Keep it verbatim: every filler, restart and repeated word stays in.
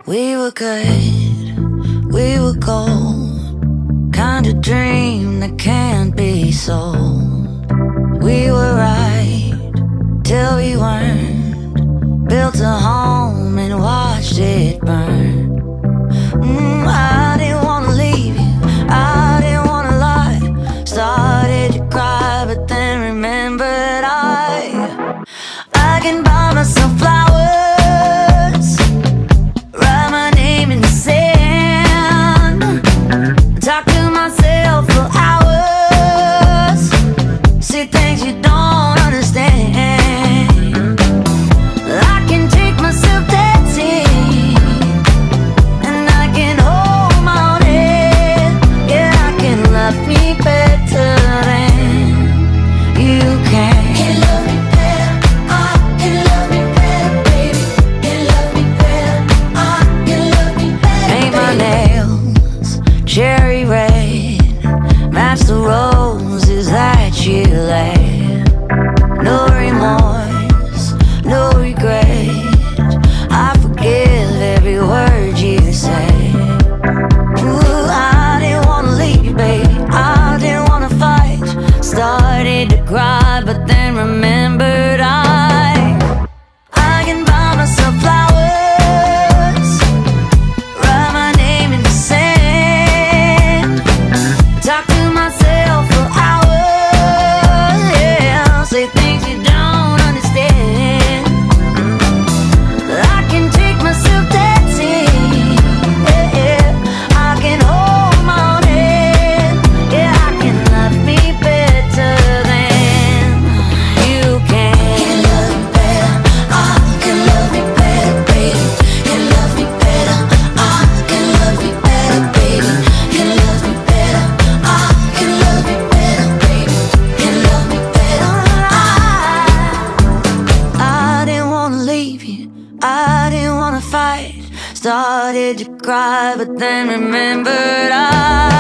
We were good, we were gold, kind of dream that can't be sold. We were right till we weren't, built a home and watched it burn. mm, I didn't wanna leave you, I didn't wanna lie. Started to cry but then remembered I I can buy myself flowers, talk to myself for hours, see things you don't understand. I can take myself dancing, and I can hold my own head. Yeah, I can love me better than you can. Can love me better, I can love me better, baby. Can love me better, I can love me better. Paint my nails cherry red, match the roses that you laid. No remorse, no regret, I forgive every word you say. Ooh, I didn't wanna leave, baby, I didn't wanna fight. Started to cry but then remembered I I can buy myself flowers, write my name in the sand, talk to myself for hours, yeah, say things you don't understand. I can take myself dancing, yeah, yeah. I can hold my own head, yeah, I can love me better than you can. Can love me better, I can love me better, baby. Can love me better, I can love me better, baby. Can love me better, I can love me better, baby. Can love me better, I I didn't wanna leave you, I didn't wanna fight. Started to cry but then remembered I